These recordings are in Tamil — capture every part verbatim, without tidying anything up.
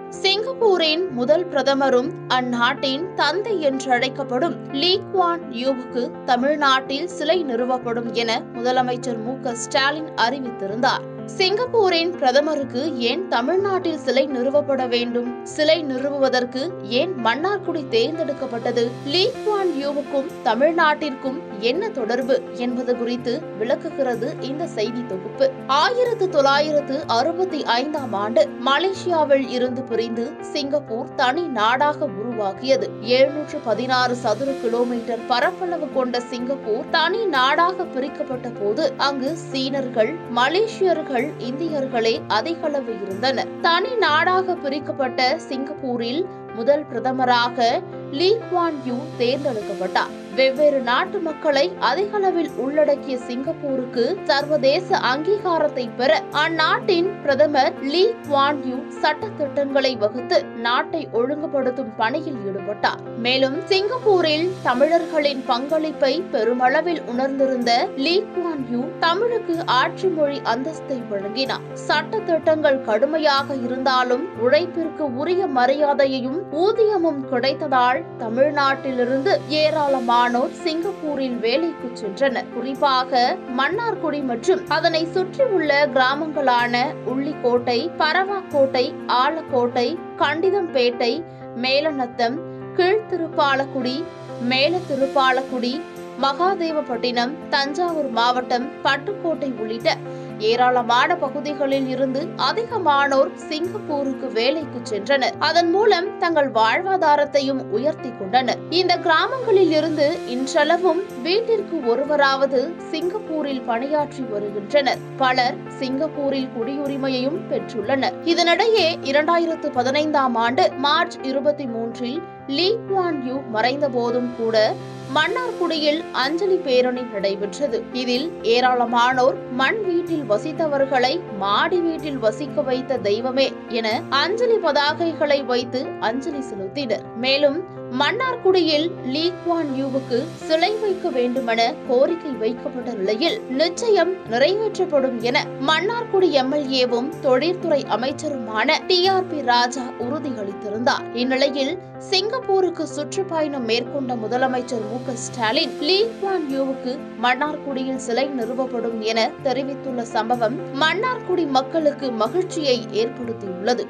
சிங்கப்பூரின் முதல் பிரதமரும் அந்நாட்டின் தந்தை என்றழைக்கப்படும் லீ குவான் யூவுக்கு தமிழ்நாட்டில் சிலை நிறுவப்படும் என முதலமைச்சர் மு க ஸ்டாலின் அறிவித்திருந்தார். சிங்கப்பூரின் பிரதமருக்கு ஏன் தமிழ்நாட்டில் சிலை நிறுவப்பட வேண்டும்? சிலை நிறுவுவதற்கு ஏன் மன்னார்குடி தேர்ந்தெடுக்கப்பட்டது? லீ குவான் யூவுக்கும் தமிழ்நாட்டிற்கும் என்ன தொடர்பு என்பது குறித்து விளக்குகிறது இந்த செய்தி தொகுப்பு. ஆயிரத்து தொள்ளாயிரத்து அறுபத்தி ஐந்தாம் ஆண்டு மலேசியாவில் இருந்து பிரிந்து சிங்கப்பூர் தனி நாடாக உருவாகியது. எழுநூற்று பதினாறு சதுர கிலோமீட்டர் பரப்பளவு கொண்ட சிங்கப்பூர் தனி நாடாக பிரிக்கப்பட்ட போது அங்கு சீனர்கள், மலேசியர்கள், இந்தியர்களே அதிகளவு இருந்தனர். தனி நாடாக பிரிக்கப்பட்ட சிங்கப்பூரில் முதல் பிரதமராக லீ குவான் யூ தேர்ந்தெடுக்கப்பட்டார். வெவ்வேறு நாட்டு மக்களை அதிகளவில் உள்ளடக்கிய சிங்கப்பூருக்கு சர்வதேச அங்கீகாரத்தை பெற அந்நாட்டின் பிரதமர் லீ குவான் யூ சட்ட திட்டங்களை வகுத்து நாட்டை ஒழுங்குபடுத்தும் பணியில் ஈடுபட்டார். மேலும் சிங்கப்பூரில் தமிழர்களின் பங்களிப்பை பெருமளவில் உணர்ந்திருந்த லீ குவான் யூ தமிழுக்கு ஆட்சி மொழி அந்தஸ்தை வழங்கினார். சட்ட திட்டங்கள் கடுமையாக இருந்தாலும் உழைப்பிற்கு உரிய மரியாதையையும் ஊதியமும் கிடைத்ததால் தமிழ்நாட்டிலிருந்து ஏராளமான சிங்கப்பூரில் வேலைக்கு சென்றனர். குறிப்பாக மன்னார்குடி மற்றும் அதனை சுற்றியுள்ள கிராமங்களான உள்ளிக்கோட்டை, பரவாக்கோட்டை, ஆலக்கோட்டை, கண்டிதம்பேட்டை, மேலநத்தம், கீழ்த்திருப்பாலக்குடி, மேல திருப்பாலக்குடி, மகாதேவப்பட்டினம், தஞ்சாவூர் மாவட்டம், பட்டுக்கோட்டை உள்ளிட்ட ஏராளமான பகுதிகளில் இருந்து அதிகமானோர் சிங்கப்பூருக்கு வேலைக்கு சென்றனர். அதன் மூலம் தங்கள் வாழ்வாதாரத்தையும் உயர்த்தி கொண்டனர். இந்த கிராமங்களில் இருந்து இன்றளவும் வீட்டிற்கு ஒருவராவது சிங்கப்பூரில் பணியாற்றி வருகின்றனர். பலர் சிங்கப்பூரில் குடியுரிமையையும் பெற்றுள்ளனர். இதனிடையே இரண்டாயிரத்து பதினைந்தாம் ஆண்டு மார்ச் இருபத்தி மூன்றில் லீ குவான் யூ மறைந்த போதும் கூட மன்னார்குடியில் அஞ்சலி பேரணி நடைபெற்றது. இதில் ஏராளமானோர் மண் வீட்டில் வசித்தவர்களை மாடி வீட்டில் வசிக்க வைத்த தெய்வமே என அஞ்சலி பதாகைகளை வைத்து அஞ்சலி செலுத்தினர். மேலும் மன்னார்குடியில் லீ குவான் யூவுக்கு சிலை வைக்க வேண்டுமென கோரிக்கை வைக்கப்பட்ட நிலையில் நிச்சயம் நிறைவேற்றப்படும் என மன்னார்குடி எம் எல் ஏவும் தொழில்துறை அமைச்சருமான டி ஆர் பி ராஜா உறுதியளித்திருந்தார். இந்நிலையில் சிங்கப்பூருக்கு சுற்றுப்பயணம் மேற்கொண்ட முதலமைச்சர் மு க ஸ்டாலின் லீ குவான் யூவுக்கு மன்னார்குடியில் சிலை நிறுவப்படும் என தெரிவித்துள்ள சம்பவம் மன்னார்குடி மக்களுக்கு மகிழ்ச்சியை ஏற்படுத்தியுள்ளது.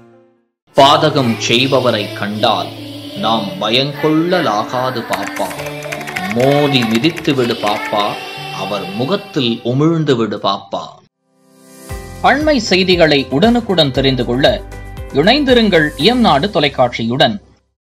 பாதகம் செய்பவரை கண்டால் நாம் பயங்கொள்ளலாகாது பாப்பா, மோதி மிதித்து விடு பாப்பா, அவர் முகத்தில் உமிழ்ந்து விடு பாப்பா. அண்மை செய்திகளை உடனுக்குடன் தெரிந்து கொள்ள இணைந்திருங்கள் எம் நாடு தொலைக்காட்சியுடன்.